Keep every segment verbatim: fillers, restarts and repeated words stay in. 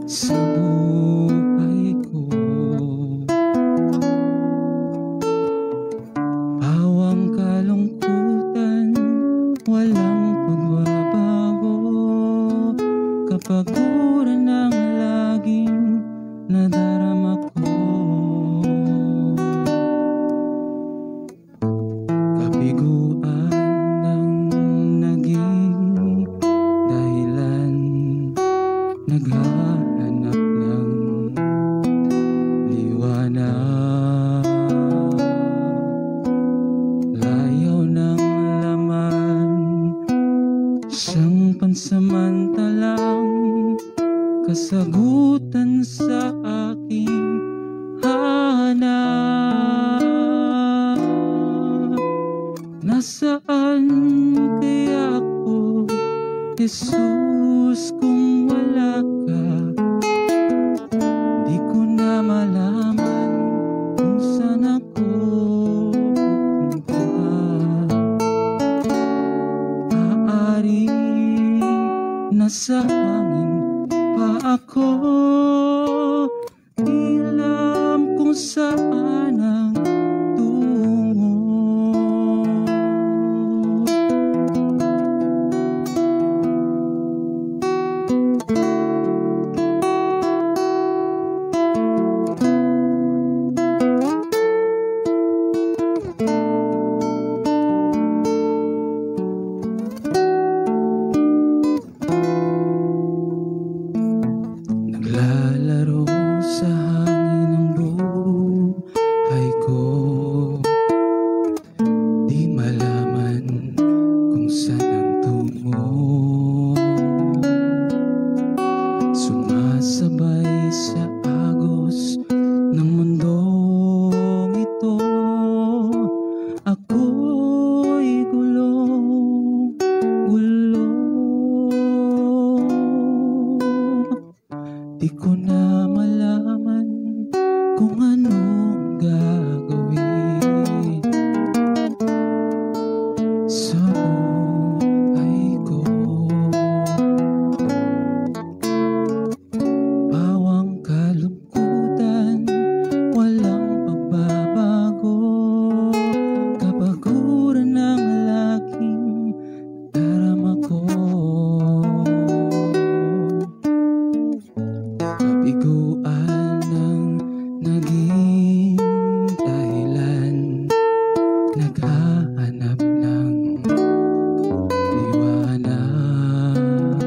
sa buhay ko. Pawang kalungkutan, walang pagbabago, kapaguran ang laging nadarama ko. Kabiguan ng naging dahilan, naghahanap ng liwanag. Layaw ng laman, siyang pansamantalang kasagutan sa aking hanap. Nasaan kaya ako, Jesus, kung wala ka? Di ko na malaman kung saan ako pupunta. Maaaring nasa hangin pa ako, di alam kung saan ang tungo. Naglalaro sa hangin ang buhay ko, di malaman kung saan ang tungo. Sumasabay sa agos ng mundong ito, ako'y gulong gulo. Di ko na malaman kung anong gagawin sa buhay ko. Pawang kalungkutan, walang pagbabago, kapaguran ng laging darama ko. Kabiguan ng naging dahilan, naghahanap ng liwanag.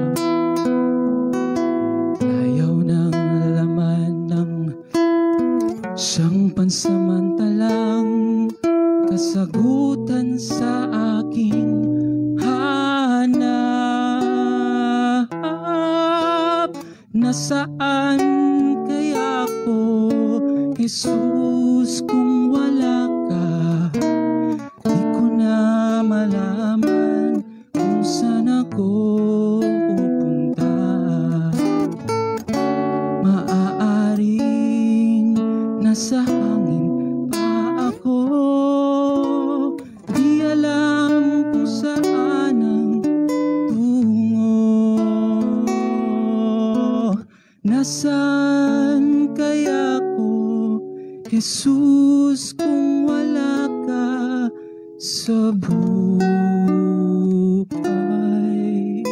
Layaw ng laman ng siyang pansamantalang kasagutan sa aking hanap. Nasaan kaya ako, Jesus, kung wala ka? Di ko na malaman kung saan ako pupunta. Maaaring nasa hangin pa ako, di alam kung saan ang tungo. Nasaan kaya ako, Jesus, kung wala ka sa buhay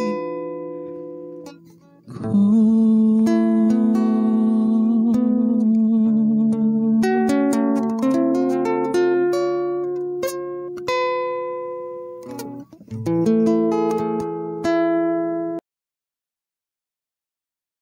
ko?